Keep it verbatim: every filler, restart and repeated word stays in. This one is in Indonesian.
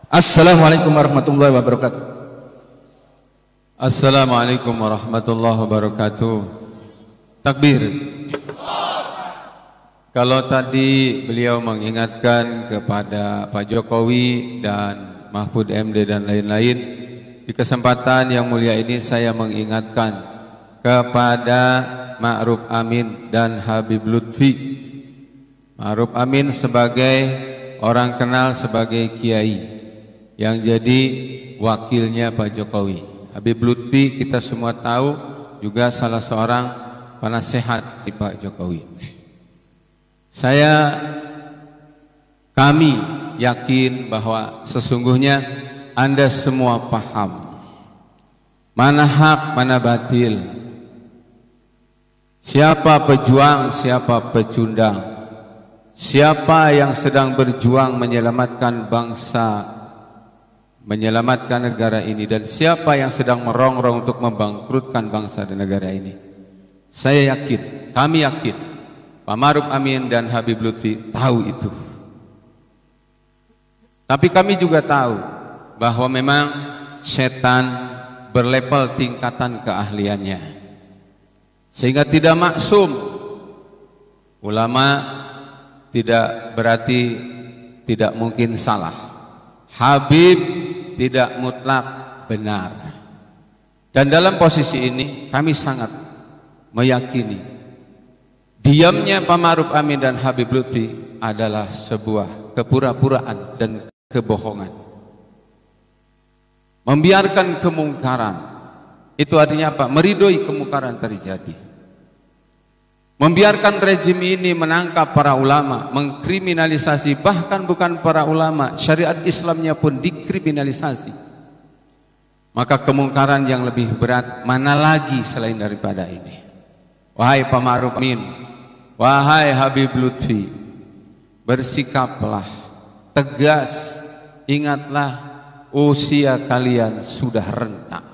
Assalamualaikum warahmatullahi wabarakatuh. Assalamualaikum warahmatullahi wabarakatuh. Takbir. Kalau tadi beliau mengingatkan kepada Pak Jokowi dan Mahfud M D dan lain-lain, di kesempatan yang mulia ini saya mengingatkan kepada Ma'ruf Amin dan Habib Lutfi. Ma'ruf Amin sebagai orang kenal sebagai kiai yang jadi wakilnya Pak Jokowi. Habib Lutfi kita semua tahu juga salah seorang penasehat di Pak Jokowi. Saya, kami yakin bahwa sesungguhnya Anda semua paham mana hak, mana batil, siapa pejuang, siapa pecundang, siapa yang sedang berjuang menyelamatkan bangsa, menyelamatkan negara ini, dan siapa yang sedang merongrong untuk membangkrutkan bangsa dan negara ini. Saya yakin, kami yakin, Pak Ma'ruf Amin dan Habib Lutfi tahu itu. Tapi kami juga tahu bahwa memang setan berlevel tingkatan keahliannya, sehingga tidak maksum. Ulama tidak berarti tidak mungkin salah. Habib tidak mutlak benar. Dan dalam posisi ini kami sangat meyakini diamnya Pak Ma'ruf Amin dan Habib Lutfi adalah sebuah kepura-puraan dan kebohongan. Membiarkan kemungkaran itu artinya apa? Meridhoi kemungkaran terjadi. Membiarkan rejim ini menangkap para ulama, mengkriminalisasi, bahkan bukan para ulama, syariat Islamnya pun dikriminalisasi. Maka kemungkaran yang lebih berat mana lagi selain daripada ini? Wahai Pak Ma'ruf Amin, wahai Habib Lutfi, bersikaplah tegas, ingatlah usia kalian sudah renta.